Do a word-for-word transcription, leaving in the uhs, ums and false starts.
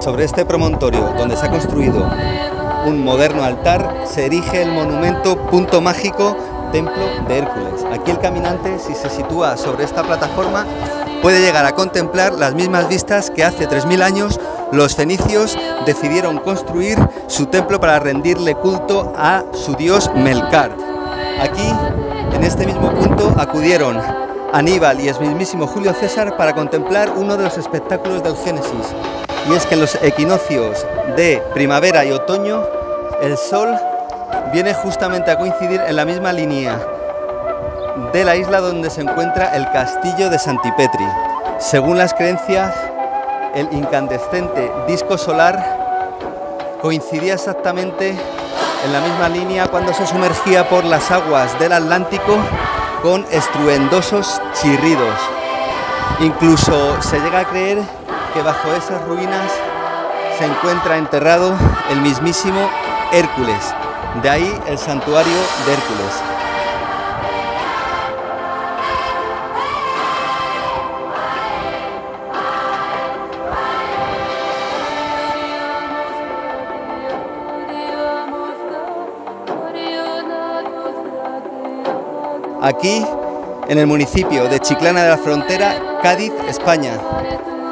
Sobre este promontorio, donde se ha construido un moderno altar, se erige el monumento Punto Mágico Templo de Hércules. Aquí el caminante, si se sitúa sobre esta plataforma, puede llegar a contemplar las mismas vistas que hace tres mil años los fenicios decidieron construir su templo para rendirle culto a su dios Melkart. Aquí, en este mismo punto, acudieron Aníbal y el mismísimo Julio César para contemplar uno de los espectáculos del Génesis. Y es que en los equinoccios de primavera y otoño, el sol viene justamente a coincidir en la misma línea de la isla donde se encuentra el castillo de Santipetri. Según las creencias, el incandescente disco solar coincidía exactamente en la misma línea cuando se sumergía por las aguas del Atlántico con estruendosos chirridos. Incluso se llega a creer que bajo esas ruinas se encuentra enterrado el mismísimo Hércules, de ahí el santuario de Hércules. Aquí, en el municipio de Chiclana de la Frontera, Cádiz, España.